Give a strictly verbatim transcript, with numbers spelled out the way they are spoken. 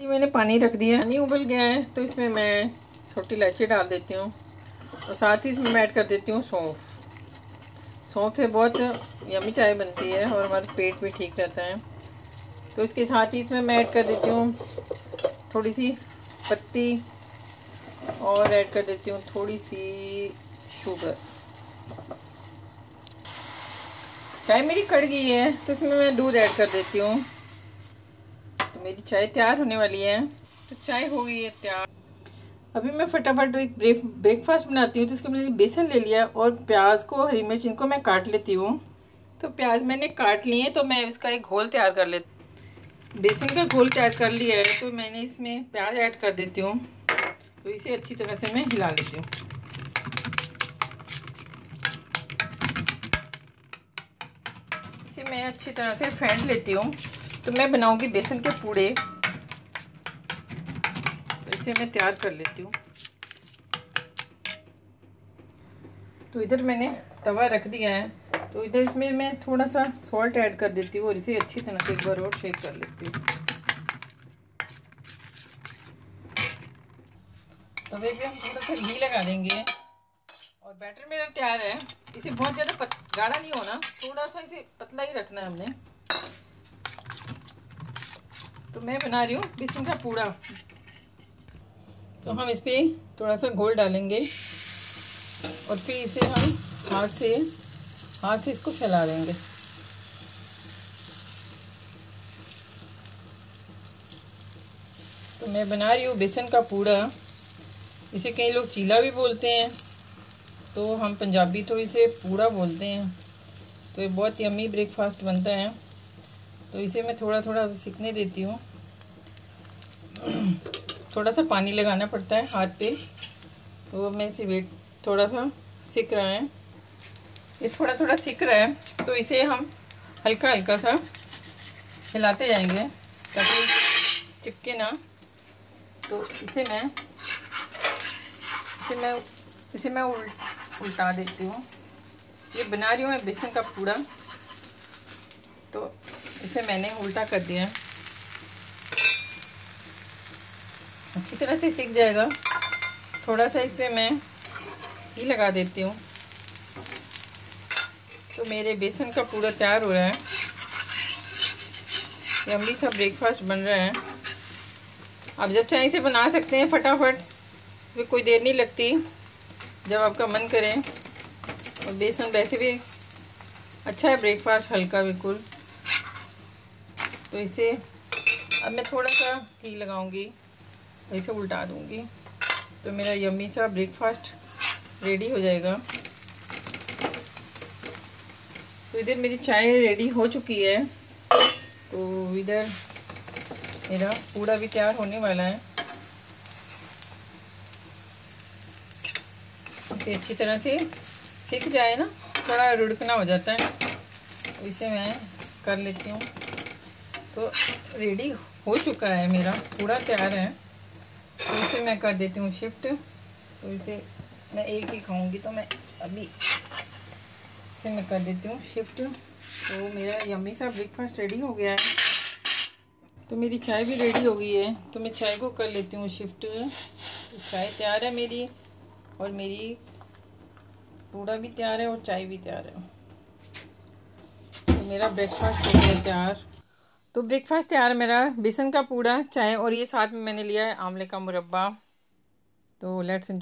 ये मैंने पानी रख दिया, पानी उबल गया है तो इसमें मैं छोटी इलायची डाल देती हूँ और साथ ही इसमें मैं ऐड कर देती हूँ सौंफ। सौंफ से बहुत यमी चाय बनती है और हमारा पेट भी ठीक रहता है। तो इसके साथ ही इसमें मैं ऐड कर देती हूँ थोड़ी सी पत्ती और ऐड कर देती हूँ थोड़ी सी शुगर। चाय मेरी कड़ गई है तो इसमें मैं दूध ऐड कर देती हूँ। तो मेरी चाय तैयार होने वाली है। तो चाय हो गई है तैयार। अभी मैं फटाफट एक ब्रेक ब्रेकफास्ट बनाती हूँ। तो इसके मैंने बेसन ले लिया और प्याज को हरी मिर्च इनको मैं काट लेती हूँ। तो प्याज मैंने काट लिए तो मैं इसका एक घोल तैयार कर लेती हूँ। बेसन का घोल तैयार कर लिया है तो मैंने इसमें प्याज ऐड कर देती हूँ। तो इसे अच्छी तरह से मैं हिला लेती हूँ। इसे मैं अच्छी तरह से फेंट लेती हूँ। तो मैं बनाऊंगी बेसन के पूड़े। तो इसे मैं तैयार कर लेती हूँ। तो इधर मैंने तवा रख दिया है। तो इधर इसमें मैं थोड़ा सा सॉल्ट ऐड कर देती हूँ और इसे अच्छी तरह से एक बार और शेक कर लेती हूँ। तवे पे हम थोड़ा सा घी लगा देंगे और बैटर मेरा तैयार है। इसे बहुत ज़्यादा गाढ़ा नहीं होना, थोड़ा सा इसे पतला ही रखना है हमने। तो मैं बना रही हूँ बेसन का पूड़ा। तो हम इस पर थोड़ा सा घोल डालेंगे और फिर इसे हम हाथ से हाथ से इसको फैला देंगे। तो मैं बना रही हूँ बेसन का पूड़ा। इसे कई लोग चीला भी बोलते हैं, तो हम पंजाबी तो इसे पूड़ा बोलते हैं। तो ये बहुत यम्मी ब्रेकफास्ट बनता है। तो इसे मैं थोड़ा थोड़ा सिकने देती हूँ। थोड़ा सा पानी लगाना पड़ता है हाथ पे। तो मैं इसे वेट थोड़ा सा सिक रहा है, ये थोड़ा थोड़ा सिक रहा है। तो इसे हम हल्का हल्का सा हिलाते जाएंगे ताकि चिपके ना। तो इसे मैं इसे मैं इसे मैं उल, उल्टा देती हूँ। ये बना रही हूँ मैं बेसन का पूड़ा। तो इसे मैंने उल्टा कर दिया। अच्छी तरह से सिक जाएगा। थोड़ा सा इस पर मैं घी लगा देती हूँ। तो मेरे बेसन का पूड़ा तैयार हो रहा है। यम्मी सा ब्रेकफास्ट बन रहा है। आप जब चाहे इसे बना सकते हैं फटाफट, फिर कोई देर नहीं लगती जब आपका मन करे। और बेसन वैसे भी अच्छा है ब्रेकफास्ट, हल्का बिल्कुल। तो इसे अब मैं थोड़ा सा घी लगाऊंगी, इसे उल्टा दूंगी। तो मेरा यम्मी सा ब्रेकफास्ट रेडी हो जाएगा। तो इधर मेरी चाय रेडी हो चुकी है। तो इधर मेरा पूड़ा भी तैयार होने वाला है। इसे अच्छी तरह से सिक जाए ना, थोड़ा रुड़कना हो जाता है, तो इसे मैं कर लेती हूँ। तो रेडी हो चुका है, मेरा पूरा तैयार है। तो इसे मैं कर देती हूँ शिफ्ट। तो इसे मैं एक ही खाऊंगी, तो मैं अभी इसे मैं कर देती हूँ शिफ्ट। तो मेरा यम्मी सा ब्रेकफास्ट रेडी हो गया है। तो मेरी चाय भी रेडी हो गई है। तो मैं चाय को कर लेती हूँ शिफ्ट। तो चाय तैयार है मेरी, और मेरी पूड़ा भी तैयार है और चाय भी तैयार है। तो मेरा ब्रेकफास्ट हो गया तैयार। तो ब्रेकफास्ट तैयार मेरा बेसन का पूड़ा, चाय और ये साथ में मैंने लिया है आंवले का मुरब्बा। तो लेट्स